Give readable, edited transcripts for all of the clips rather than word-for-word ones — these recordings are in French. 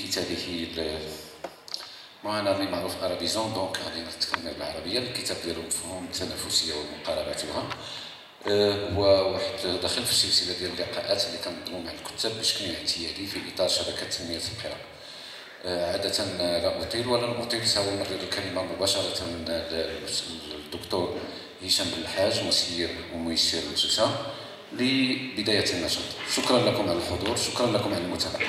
كتابه أنا اللي معروف عربيزون دونك غادي نتكلم بالعربية. الكتاب ديالو مفهوم التنافسية ومقارباتها، هو واحد داخل في السلسلة ديال اللقاءات اللي كنظموا مع الكتاب بشكل اعتيادي في إطار شبكة تنمية القراءة. عادة لا أطيل ولا أطيل، سأمرر الكلمة مباشرة للدكتور هشام بن الحاج مسير وميسر الجلسة لبداية النشاط. شكرا لكم على الحضور، شكرا لكم على المتابعة.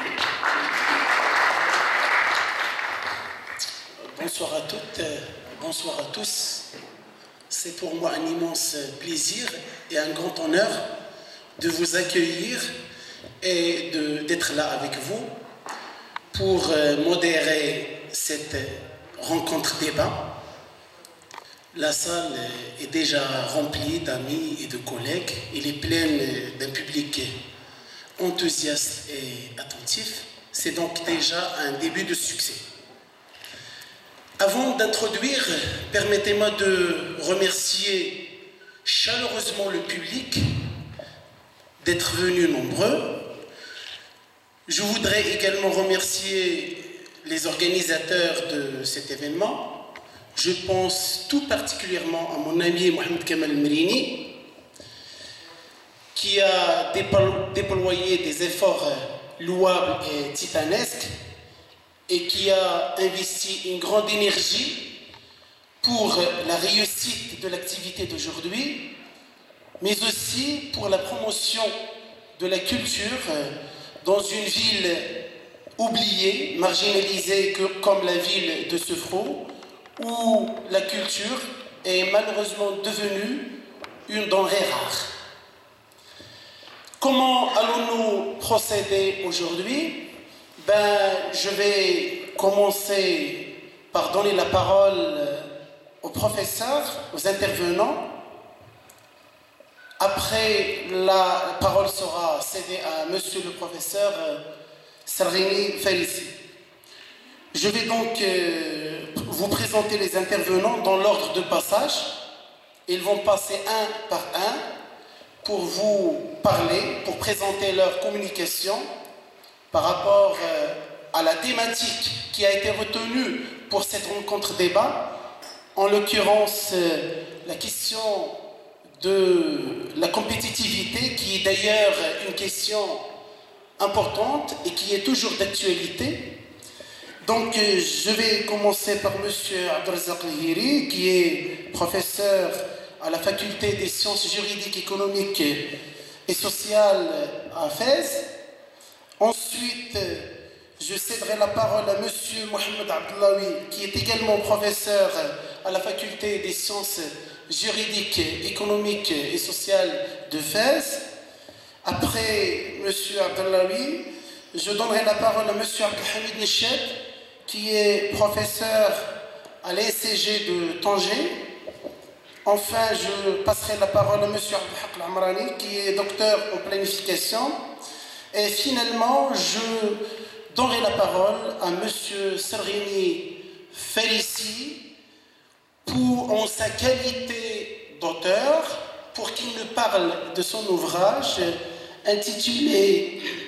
Bonsoir à toutes, bonsoir à tous. C'est pour moi un immense plaisir et un grand honneur de vous accueillir et d'être là avec vous pour modérer cette rencontre débat. La salle est déjà remplie d'amis et de collègues. Elle est pleine d'un public enthousiaste et attentif. C'est donc déjà un début de succès. Avant d'introduire, permettez-moi de remercier chaleureusement le public d'être venu nombreux. Je voudrais également remercier les organisateurs de cet événement. Je pense tout particulièrement à mon ami Mohamed Kamal Merini, qui a déployé des efforts louables et titanesques et qui a investi une grande énergie pour la réussite de l'activité d'aujourd'hui, mais aussi pour la promotion de la culture dans une ville oubliée, marginalisée comme la ville de Sefrou, où la culture est malheureusement devenue une denrée rare. Comment allons-nous procéder aujourd'hui? Je vais commencer par donner la parole aux professeurs, aux intervenants. Après, la parole sera cédée à monsieur le professeur Sarghini Farissi. Je vais donc vous présenter les intervenants dans l'ordre de passage. Ils vont passer un par un pour vous parler, pour présenter leur communication par rapport à la thématique qui a été retenue pour cette rencontre débat, en l'occurrence la question de la compétitivité, qui est d'ailleurs une question importante et qui est toujours d'actualité. Donc je vais commencer par M. Abdelrazak Lihiri, qui est professeur à la faculté des sciences juridiques, économiques et sociales à Fès. Ensuite, je céderai la parole à M. Mohamed Abdellaoui, qui est également professeur à la faculté des sciences juridiques, économiques et sociales de Fès. Après M. Abdellaoui, je donnerai la parole à M. Abdelhamid Nechet, qui est professeur à l'ESCG de Tanger. Enfin, je passerai la parole à M. Abdelhaq Al-Amrani, qui est docteur en planification. Et finalement, je donnerai la parole à M. Sarghini Farissi en sa qualité d'auteur, pour qu'il nous parle de son ouvrage intitulé